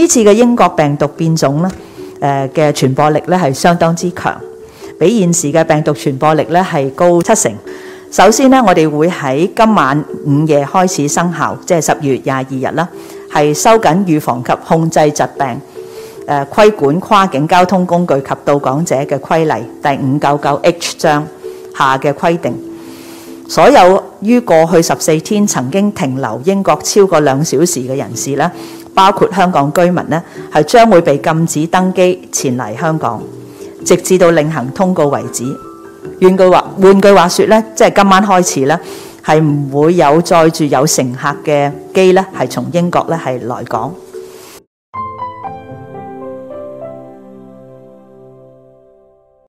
呢次嘅英國病毒變種咧，嘅傳播力咧係相當之強，比現時嘅病毒傳播力咧係高70%。首先咧，我哋會喺今晚午夜開始生效，即係10月22日啦，係收緊預防及控制疾病規管跨境交通工具及到港者嘅規例第599H 章下嘅規定。所有於過去14天曾經停留英國超過2小時嘅人士咧，包括香港居民咧，係將會被禁止登機前嚟香港，直至到另行通告為止。換句話說咧，即係今晚開始咧，係唔會有載住有乘客嘅機咧，係從英國咧係來港。